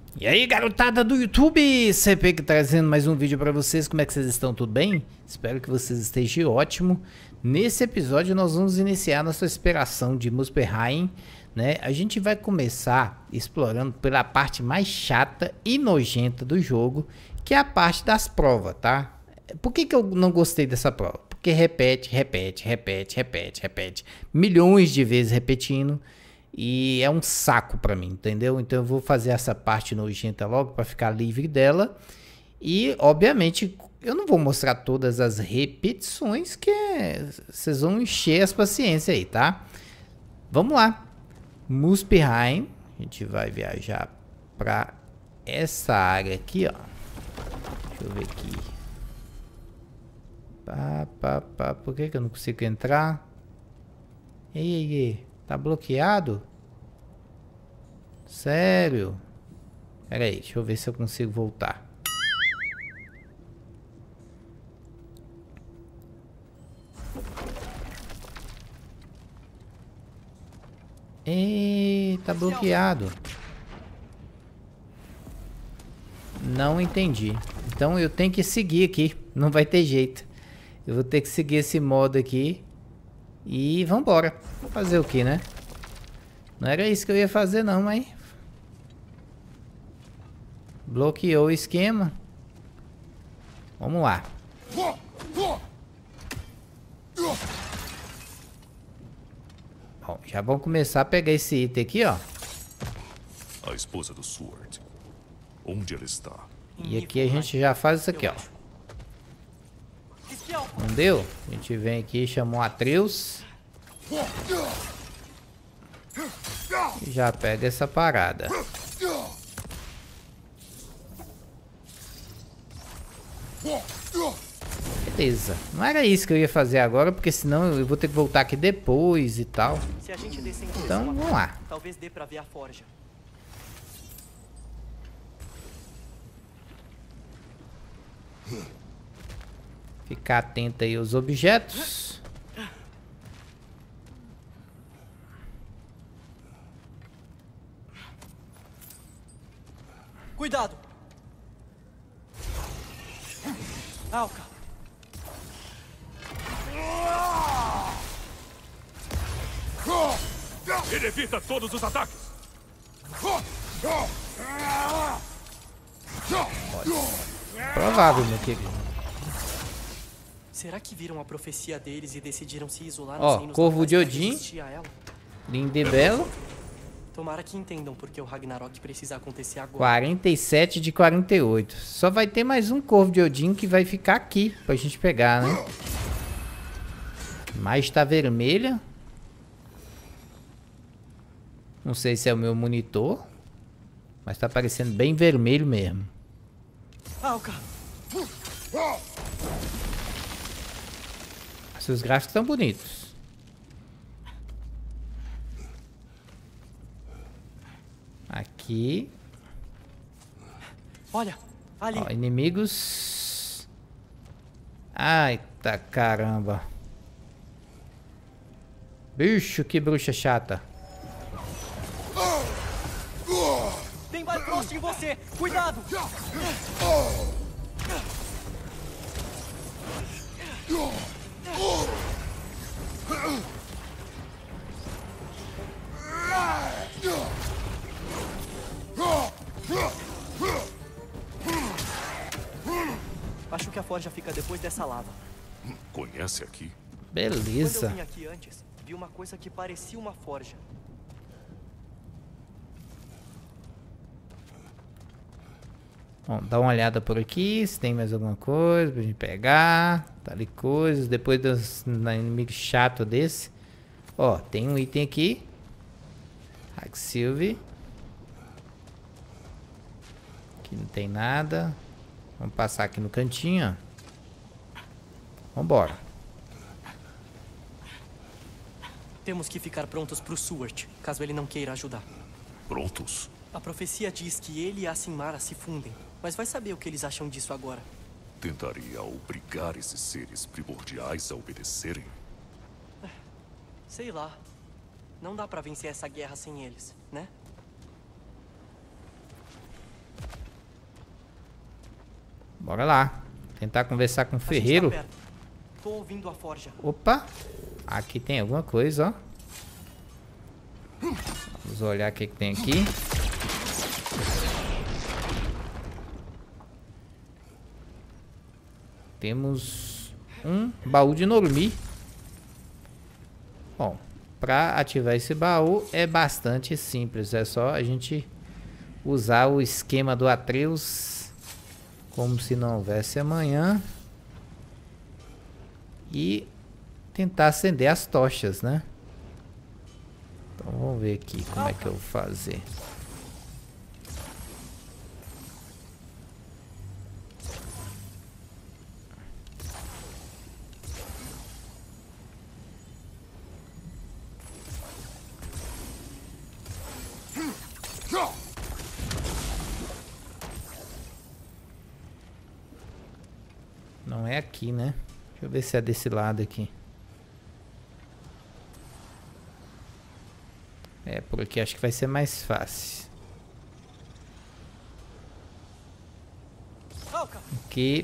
E aí, garotada do YouTube, CP que trazendo mais um vídeo pra vocês. Como é que vocês estão? Tudo bem? Espero que vocês estejam ótimo. Nesse episódio nós vamos iniciar nossa exploração de Muspelheim, né? A gente vai começar explorando pela parte mais chata e nojenta do jogo, que é a parte das provas, tá? Por que eu não gostei dessa prova? Porque repete milhões de vezes repetindo. E é um saco pra mim, entendeu? Então eu vou fazer essa parte nojenta logo pra ficar livre dela. E, obviamente, eu não vou mostrar todas as repetições, que vocês vão encher as paciências aí, tá? Vamos lá. Muspelheim. A gente vai viajar pra essa área aqui, ó. Deixa eu ver aqui. Por que eu não consigo entrar? Ei. Tá bloqueado? Sério? Pera aí, deixa eu ver se eu consigo voltar. Tá bloqueado. Não entendi. Então eu tenho que seguir aqui. Não vai ter jeito. Eu vou ter que seguir esse modo aqui. E vambora. Fazer o que, né? Não era isso que eu ia fazer não, mas... bloqueou o esquema. Vamos lá. Bom, já vamos começar a pegar esse item aqui, ó. A esposa do Sword. Onde ela está? E aqui a gente já faz isso aqui, ó. Não deu? A gente vem aqui, chamou Atreus. E já pega essa parada. Beleza. Não era isso que eu ia fazer agora, porque senão eu vou ter que voltar aqui depois e tal. Então, vamos lá. Talvez dê pra ver a forja. Ficar atento aí aos objetos. Cuidado! Alka! Ele evita todos os ataques! Provável, meu querido. Será que viram a profecia deles e decidiram se isolar Ó, nos reinos Corvo locais de pra Odin. resistir a ela? Lindo e belo. Tomara que entendam porque o Ragnarok precisa acontecer agora. 47 de 48. Só vai ter mais um Corvo de Odin que vai ficar aqui pra gente pegar, né? Mas tá vermelha. Não sei se é o meu monitor. Mas tá parecendo bem vermelho mesmo. Alka! Seus gráficos estão bonitos. Aqui. Olha, ali. Ó, inimigos. Ai, tá caramba. Bicho, que bruxa chata. Tem Bifrost em você! Cuidado! Acho que a forja fica depois dessa lava. Conhece aqui? Quando Beleza. eu vim aqui antes, vi uma coisa que parecia uma forja. Bom, dá uma olhada por aqui, se tem mais alguma coisa pra gente pegar. Tá ali coisas, depois dos inimigos chato desse. Ó, tem um item aqui. Haxilve. Aqui não tem nada. Vamos passar aqui no cantinho, ó. Vambora. Temos que ficar prontos pro Sword, caso ele não queira ajudar. Prontos? A profecia diz que ele e a Sinmara se fundem, mas vai saber o que eles acham disso agora. Tentaria obrigar esses seres primordiais a obedecerem? Sei lá. Não dá pra vencer essa guerra sem eles, né? Bora lá. Tentar conversar com o A gente ferreiro. tá perto. Tô ouvindo a forja. Opa. Aqui tem alguma coisa, ó. Vamos olhar o que tem aqui. Temos um baú de Normie. Bom, para ativar esse baú é bastante simples. É só a gente usar o esquema do Atreus como se não houvesse amanhã. E tentar acender as tochas, né? Então vamos ver aqui como é que eu vou fazer. Não é aqui, né? Deixa eu ver se é desse lado aqui. É, por aqui acho que vai ser mais fácil. Aqui.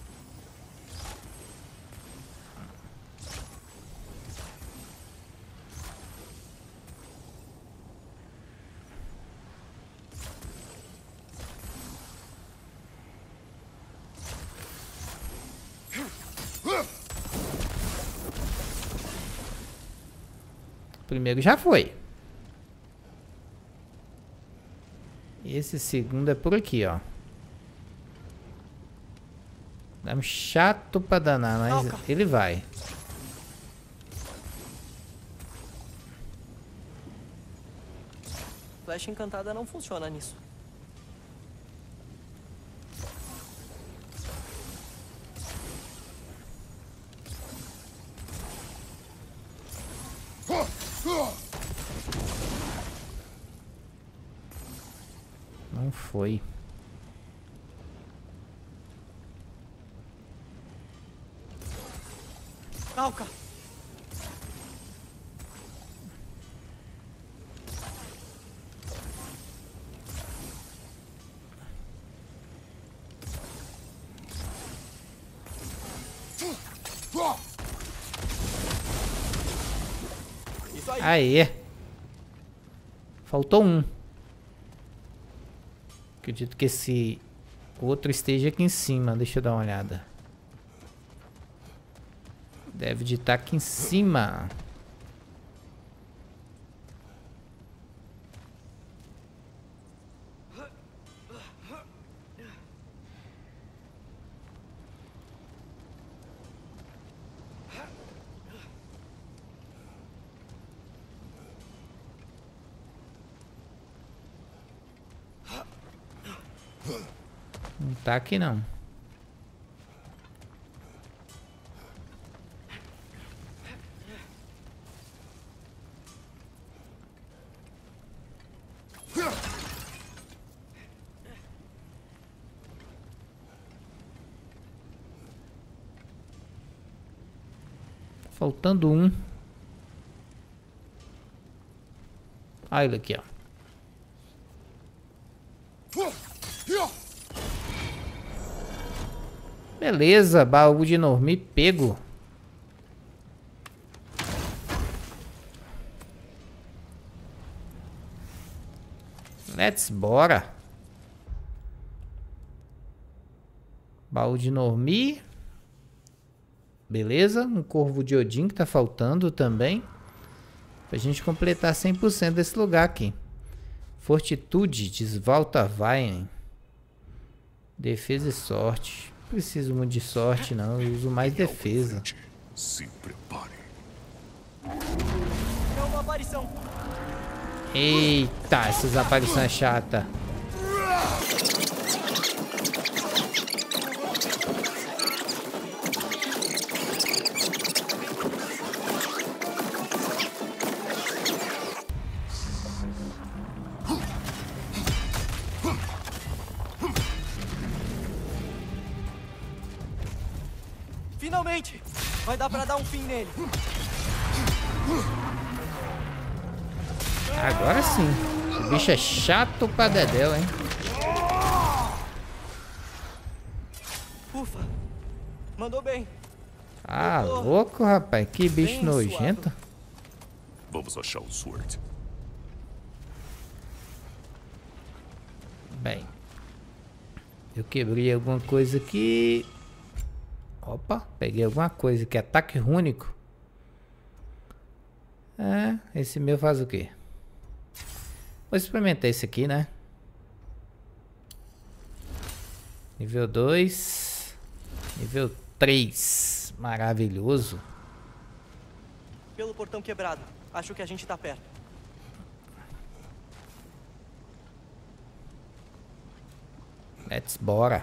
Primeiro já foi. Esse segundo é por aqui, ó. É um chato pra danar, mas ele vai. Flecha encantada não funciona nisso. Não foi. Alca! Isso aí. Aê. Faltou um. Acredito que esse outro esteja aqui em cima. Deixa eu dar uma olhada. Deve de estar aqui em cima. Não tá aqui não. Faltando um. Ah, ele aqui, ó. Beleza, baú de Normie pego. Let's bora. Baú de Normie. Beleza, um corvo de Odin que tá faltando também. Pra gente completar 100% desse lugar aqui. Fortitude, desvolta vai. Defesa e sorte. Não preciso muito de sorte não, eu uso mais defesa. Se prepare. É uma aparição. Eita, essas aparições chatas. Finalmente! Vai dar pra dar um fim nele. Agora sim. O bicho é chato pra dedéu, hein? Ufa. Mandou bem. Ah, louco, rapaz. Que bicho Bem nojento. Vamos achar o Sword. Bem. Eu quebrei alguma coisa aqui. Opa, peguei alguma coisa aqui. Ataque único. É, esse meu faz o quê? Vou experimentar esse aqui, né? Nível 2. Nível 3. Maravilhoso. Pelo portão quebrado. Acho que a gente tá perto. Let's bora.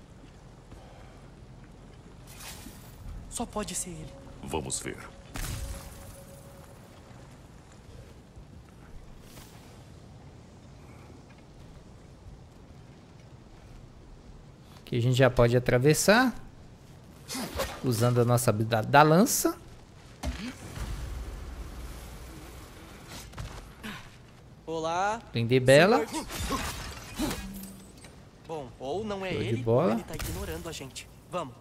Só pode ser ele. Vamos ver. Aqui a gente já pode atravessar. Usando a nossa habilidade da lança. Olá. Linda e bela. Bom, ou não é Show de ele, bola. ou ele tá ignorando a gente. Vamos.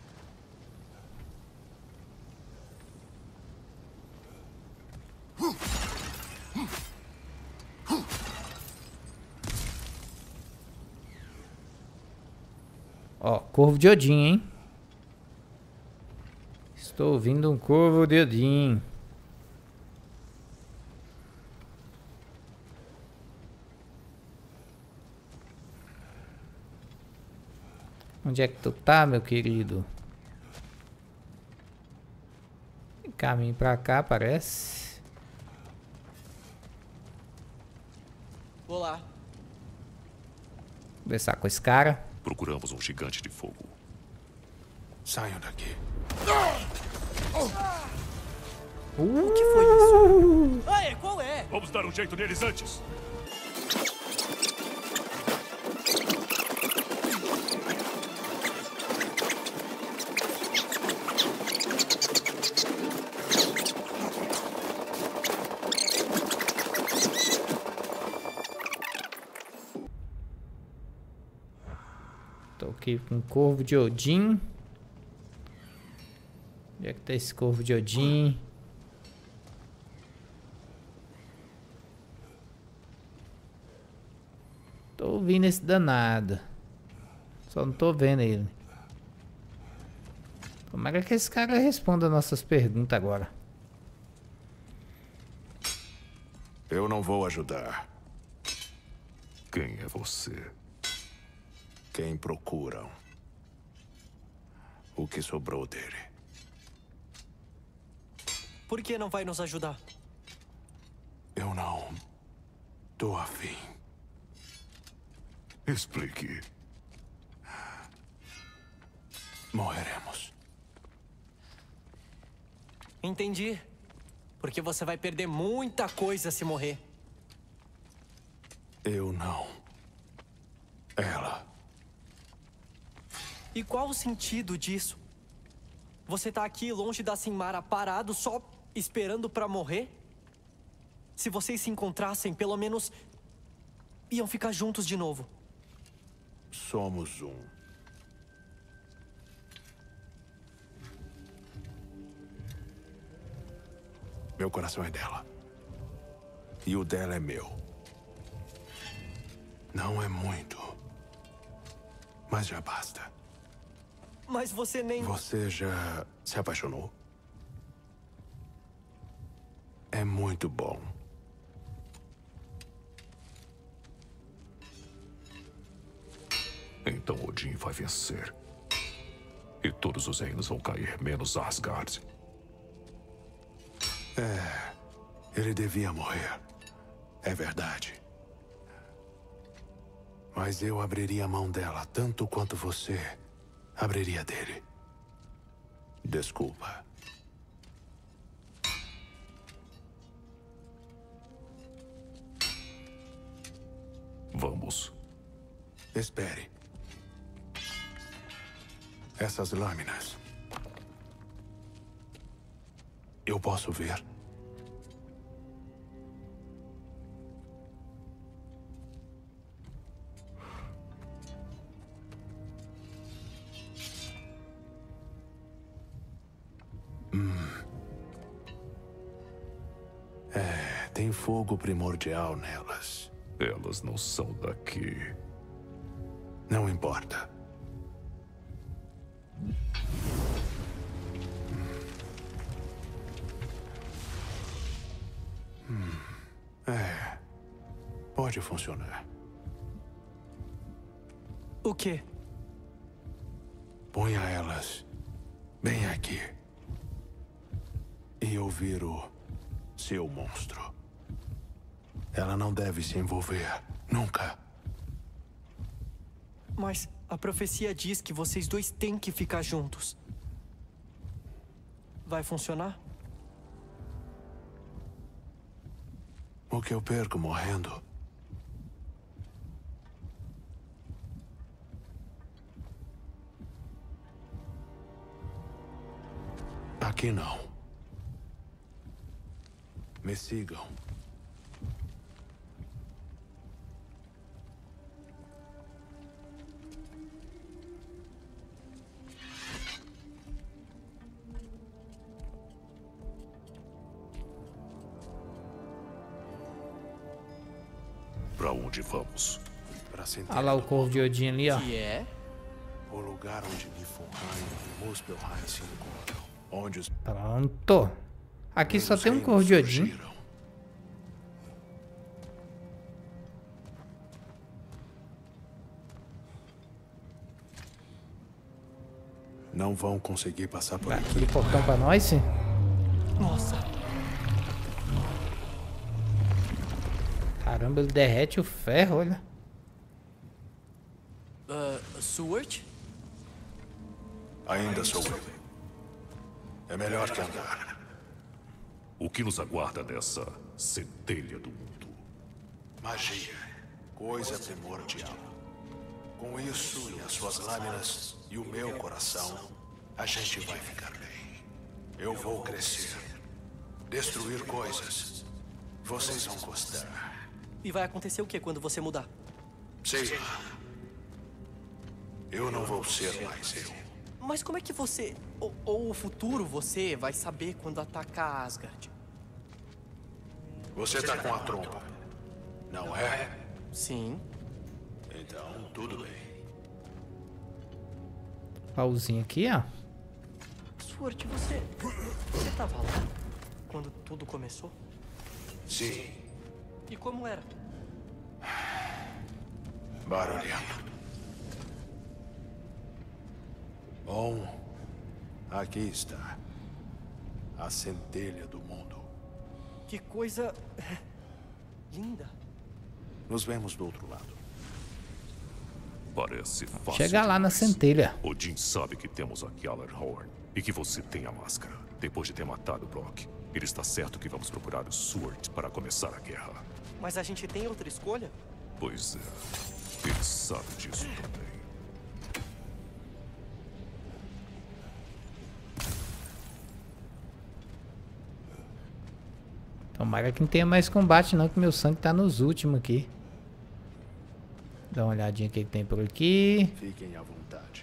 Ó, corvo de Odin, hein? Estou ouvindo um corvo de Odin. Onde é que tu tá, meu querido? Tem caminho pra cá, parece. Olá. Conversar com esse cara. Procuramos um gigante de fogo. Saiam daqui. O que foi isso? Aê, qual é? Vamos dar um jeito neles antes. Tô aqui com o corvo de Odin. Onde é que tá esse corvo de Odin? Tô ouvindo esse danado. Só não tô vendo ele. Tomara que esse cara responda nossas perguntas agora. Eu não vou ajudar. Quem é você? Quem procuram? O que sobrou dele? Por que não vai nos ajudar? Eu não tô afim. Explique. Morreremos. Entendi. Porque você vai perder muita coisa se morrer. Eu não. Ela. E qual o sentido disso? Você tá aqui longe da Sinmara parado só esperando pra morrer? Se vocês se encontrassem, pelo menos iam ficar juntos de novo. Somos um. Meu coração é dela. E o dela é meu. Não é muito. Mas já basta. Mas você nem... Você já se apaixonou? É muito bom. Então Odin vai vencer. E todos os reinos vão cair, menos Asgard. Ele devia morrer. É verdade. Mas eu abriria a mão dela tanto quanto você abriria dele. Desculpa. Vamos. Espere. Essas lâminas. Eu posso ver? tem fogo primordial nelas. Elas não são daqui. Não importa. Pode funcionar. O quê? Ponha elas bem aqui. E eu viro seu monstro. Ela não deve se envolver. Nunca. Mas a profecia diz que vocês dois têm que ficar juntos. Vai funcionar? O que eu perco morrendo? Aqui não. Me sigam. Pra onde vamos? Pra Olha lá o corvo de Odin ali, ó. Que é? o lugar onde Niflheim e Muspelheim se encontram. Onde os Pronto. Aqui só os tem um reinos corvo de Odin. surgiram. Não vão conseguir passar por Dá aqui. aquele portão pra nós, sim. Nossa, Caramba, ele derrete o ferro, olha. Sword? Ainda sou eu. É melhor que andar. O que nos aguarda nessa centelha do mundo? Magia, coisa primordial. Com isso e as suas lâminas e o meu coração, a gente vai ficar bem. Eu vou crescer, destruir coisas. Vocês vão gostar. E vai acontecer o que quando você mudar? Sei lá. Eu não vou ser mais eu. Mas como é que você, ou o futuro você, vai saber quando atacar Asgard? Você tá com a trompa, não é? Sim. Então, tudo bem. Pauzinho aqui, ó. Sword, você tava lá quando tudo começou? Sim, E como era? barulhento. Bom, aqui está. A centelha do mundo. Que coisa linda. Nos vemos do outro lado. Parece fácil. Chega lá na demais. centelha. Odin sabe que temos a Gjallarhorn e que você tem a máscara. Depois de ter matado Brock, ele está certo que vamos procurar o Sword para começar a guerra. Mas a gente tem outra escolha? Pois é, ele sabe disso também. Tomara que não tenha mais combate não, que meu sangue tá nos últimos aqui. Dá uma olhadinha o que tem por aqui. Fiquem à vontade.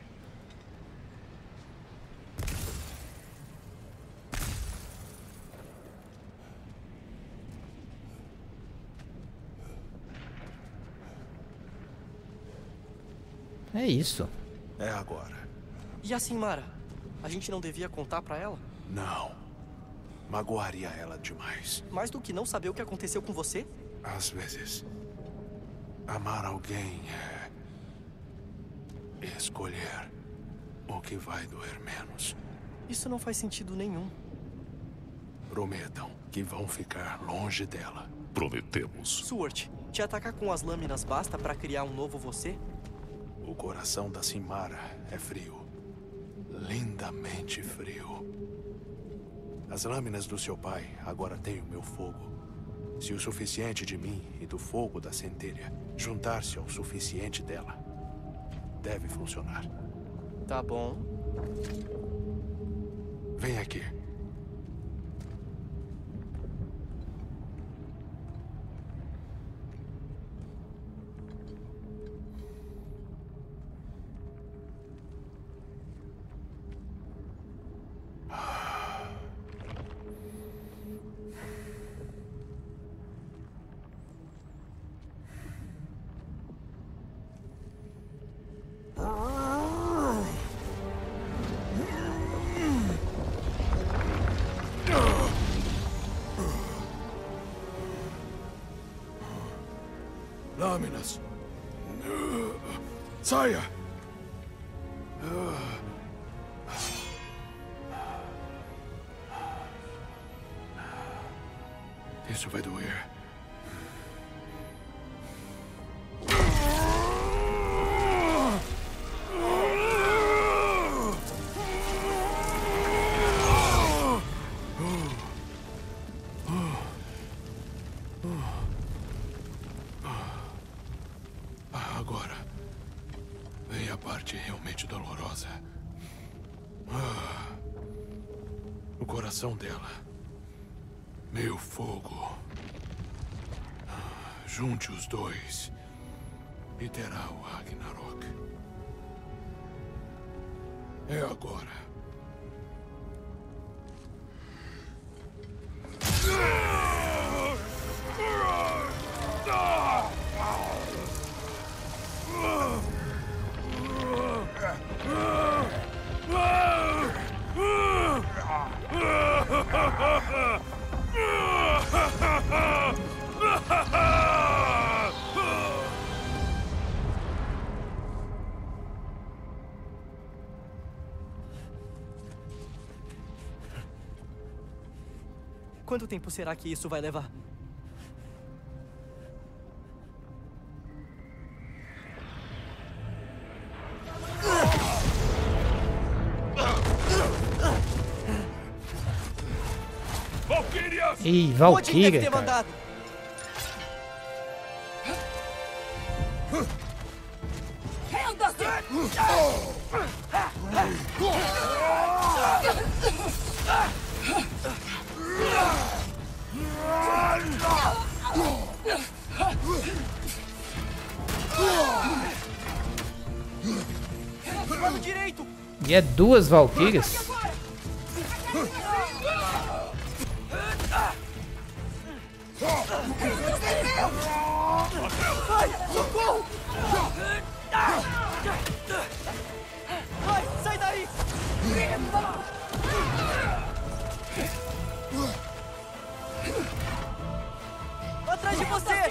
É isso. É agora. E a Sinmara? A gente não devia contar pra ela? Não. Magoaria ela demais. Mais do que não saber o que aconteceu com você? Às vezes, amar alguém é escolher o que vai doer menos. Isso não faz sentido nenhum. Prometam que vão ficar longe dela. Prometemos. Sword, te atacar com as lâminas basta pra criar um novo você? O coração da Sinmara é frio. Lindamente frio. As lâminas do seu pai agora têm o meu fogo. Se o suficiente de mim e do fogo da centelha juntar-se ao suficiente dela, deve funcionar. Tá bom. Vem aqui. Saia! Isso vai doer. Agora vem a parte realmente dolorosa. O coração dela. Meu fogo. Junte os dois e terá o Ragnarok. É agora. Quanto tempo será que isso vai levar? Valkyrias! Ih, Odin deve Valkyria, ter cara. mandado. Lado direito! E é duas Valkyrias? Ai, socorro! Ai, sai daí! Atrás de você!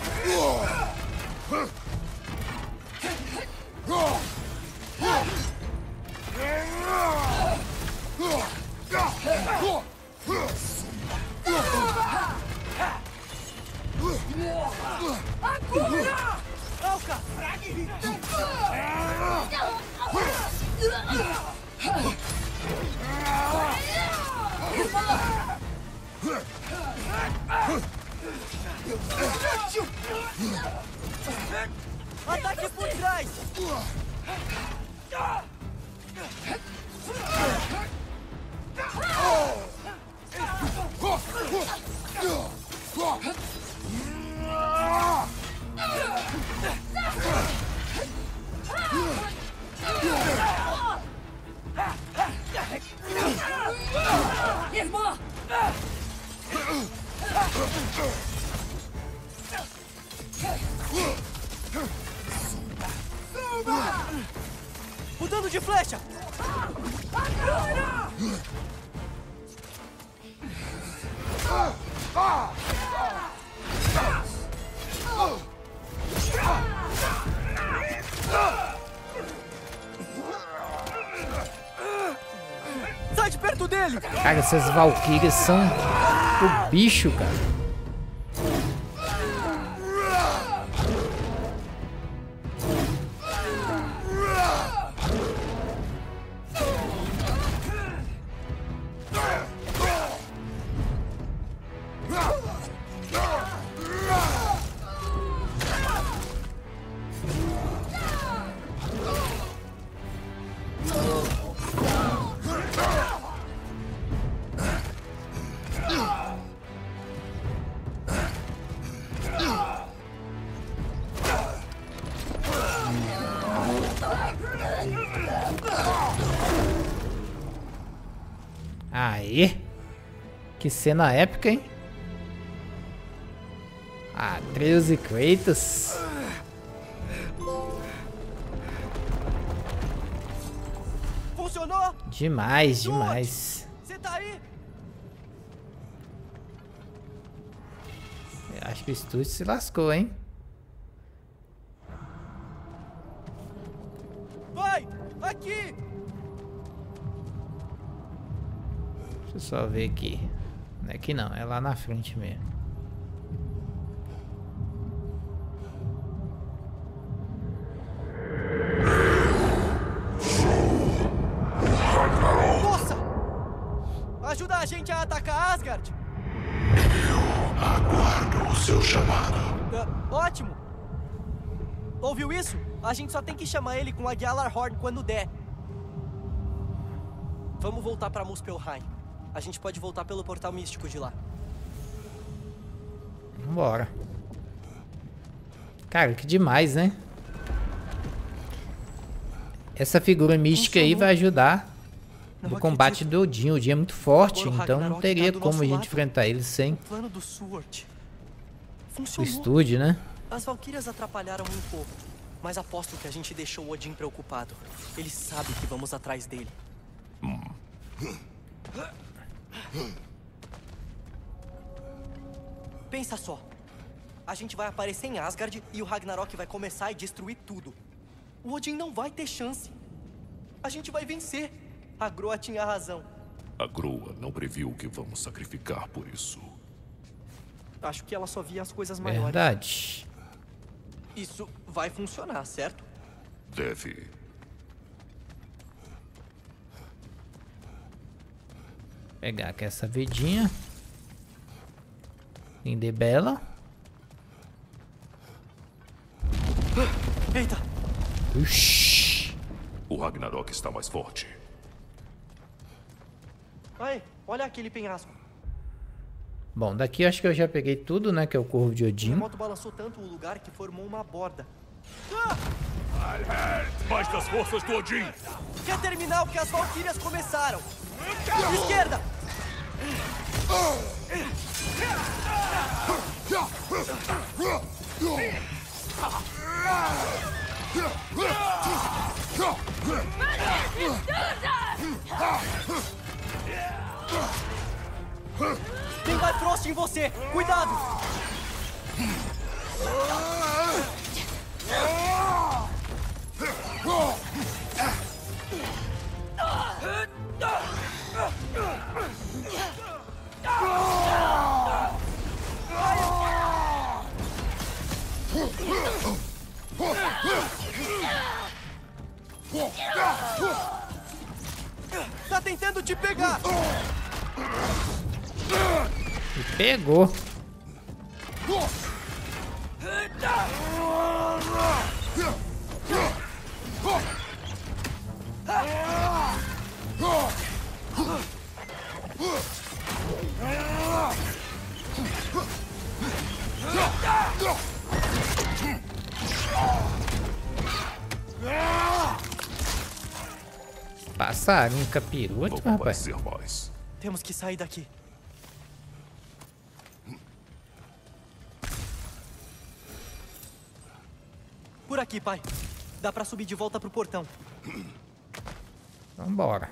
Alca! Ataque por trás! Irmã! Mudando de flecha! Sai de perto dele! Cara, essas Valkyrias são o bicho, cara. Aê! Que cena épica, hein? Atreus e Kratos. Funcionou? Demais, demais. Você tá aí? Eu acho que o estúdio se lascou, hein? Pai! Aqui! Deixa eu só ver aqui. Não é aqui não, é lá na frente mesmo. Nossa! Ajuda a gente a atacar Asgard! Aguardo o seu chamado. Ótimo! Ouviu isso? A gente só tem que chamar ele com a Gjallarhorn quando der. Vamos voltar pra Muspelheim. A gente pode voltar pelo portal místico de lá. Vambora. Cara, que demais, né? Essa figura mística aí vai ajudar no combate do Odin. O Odin é muito forte, então não teria como a gente enfrentar ele sem O plano do Sword o funcionou. Stude, né? As Valquírias atrapalharam um pouco, mas aposto que a gente deixou o Odin preocupado. Ele sabe que vamos atrás dele. Pensa só. A gente vai aparecer em Asgard e o Ragnarok vai começar e destruir tudo. O Odin não vai ter chance. A gente vai vencer. A Groa tinha razão. A Groa não previu que vamos sacrificar por isso. Acho que ela só via as coisas maiores. Verdade. Isso vai funcionar, certo? Deve. Pegar aqui essa vedinha. Linda e bela. Eita! Uxi. O Ragnarok está mais forte. Aí, olha aquele penhasco. Bom, daqui eu acho que eu já peguei tudo, né? Que é o Corvo de O Odin. terremoto balançou tanto o lugar que formou uma borda. Mais das forças do Odin! Quer terminar o que as Valquírias começaram? Esquerda! Tem Bifrost em você! Cuidado! Tá tentando te pegar! E pegou. Passaram um capiroto, Vão rapaz. aparecer mais. Temos que sair daqui. Por aqui, pai. Dá pra subir de volta pro portão. Vambora.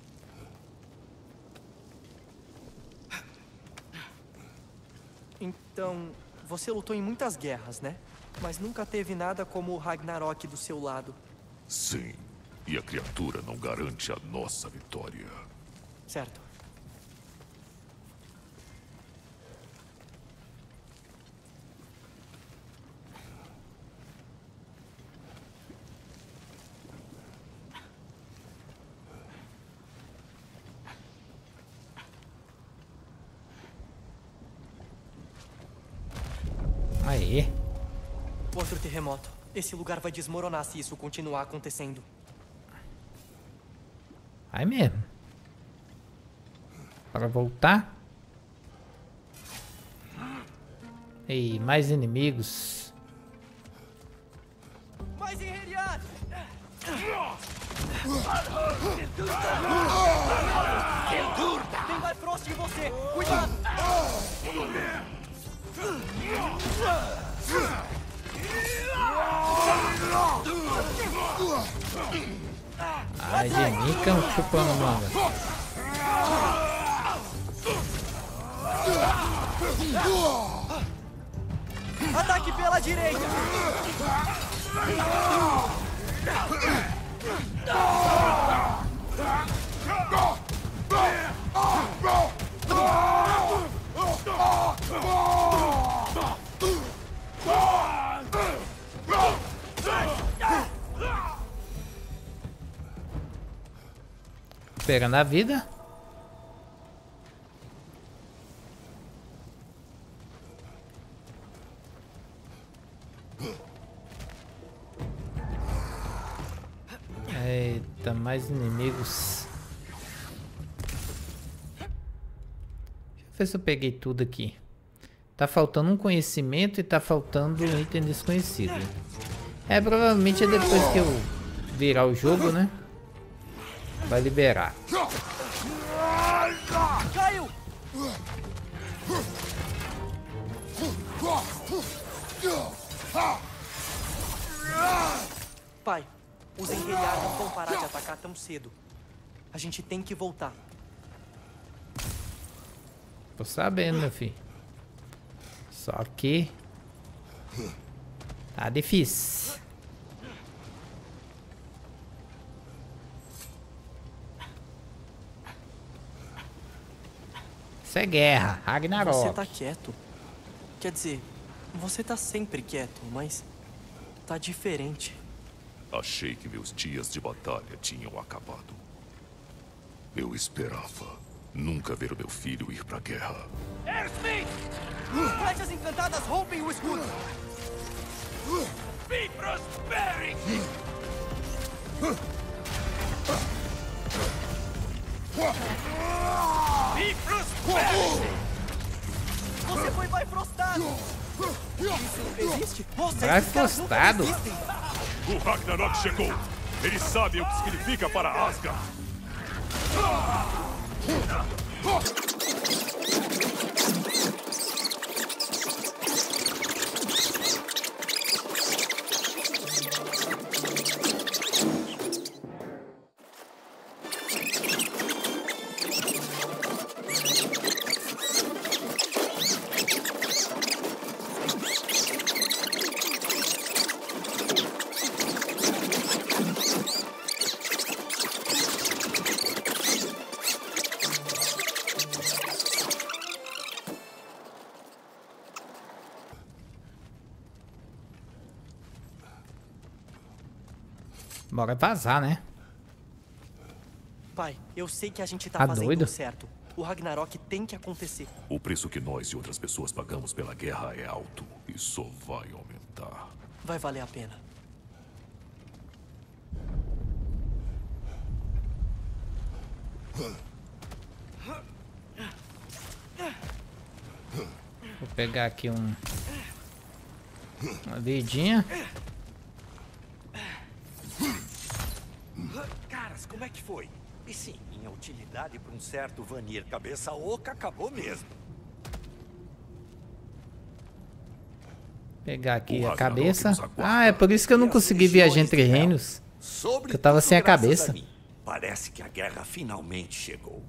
Então, você lutou em muitas guerras, né? Mas nunca teve nada como o Ragnarok do seu lado. Sim. E a criatura não garante a nossa vitória. Certo. Aê. Outro terremoto. Esse lugar vai desmoronar se isso continuar acontecendo. Vai mesmo. Para voltar. Ei, mais inimigos. Mais Enheriar! Tem Bifrost em você! Cuidado! Ai, de mim, cão chupando manga. Ataque pela direita! Recuperando a vida. Eita, mais inimigos. Deixa eu ver se eu peguei tudo aqui. Tá faltando um conhecimento e tá faltando um item desconhecido. Provavelmente é depois que eu virar o jogo, né? Vai liberar. Caiu! Pai, os enguerreados não vão parar de atacar tão cedo. A gente tem que voltar. Tô sabendo, meu filho. Só que tá difícil. Isso é guerra, Ragnarok. Você tá quieto. Quer dizer, você tá sempre quieto, mas tá diferente. Achei que meus dias de batalha tinham acabado. Eu esperava nunca ver o meu filho ir pra guerra. Airspeed! Flechas encantadas rompem o escudo! Be prospering! Be prospering! Você foi bifrostado! Isso existe? Bifrostado? O Ragnarok chegou! Eles sabem o que significa para Asgard! Bora vazar, né? Pai, eu sei que a gente tá Tá fazendo doido? o certo. O Ragnarok tem que acontecer. O preço que nós e outras pessoas pagamos pela guerra é alto e só vai aumentar. Vai valer a pena. Vou pegar aqui uma vidinha. Caras, como é que foi? E sim, minha utilidade para um certo Vanir cabeça oca acabou mesmo. Pegar aqui O a Ragnarok cabeça. nos aguarda. Ah, é por isso que eu não E as consegui viajar missões entre de Hel. reinos. Sobre Que eu tava tudo sem a graças cabeça. mim. Parece que a guerra finalmente chegou.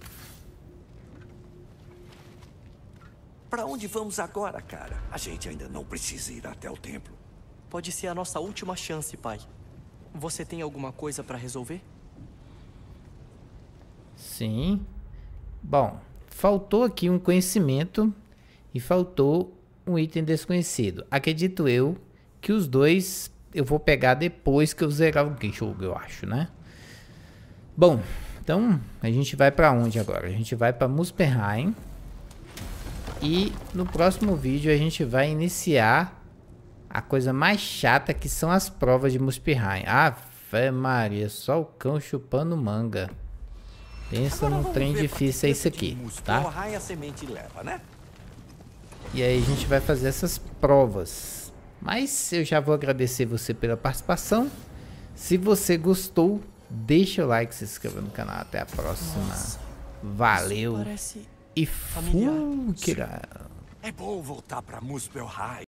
Pra onde vamos agora, cara? A gente ainda não precisa ir até o templo. Pode ser a nossa última chance, pai. Você tem alguma coisa pra resolver? Sim. Bom, faltou aqui um conhecimento e faltou um item desconhecido. Acredito eu que os dois eu vou pegar depois que eu zerar o jogo, eu acho, né? Bom, então a gente vai pra onde agora? A gente vai pra Muspelheim. E no próximo vídeo a gente vai iniciar a coisa mais chata, que são as provas de Muspelheim. Ave Maria, só o cão chupando manga. Pensa num trem difícil, é isso aqui, tá? A semente leva, né? E aí a gente vai fazer essas provas. Mas eu já vou agradecer você pela participação. Se você gostou, deixa o like, se inscreva no canal. Até a próxima. Nossa, Valeu. Parece E familiar. fui, É bom voltar pra Muspelheim.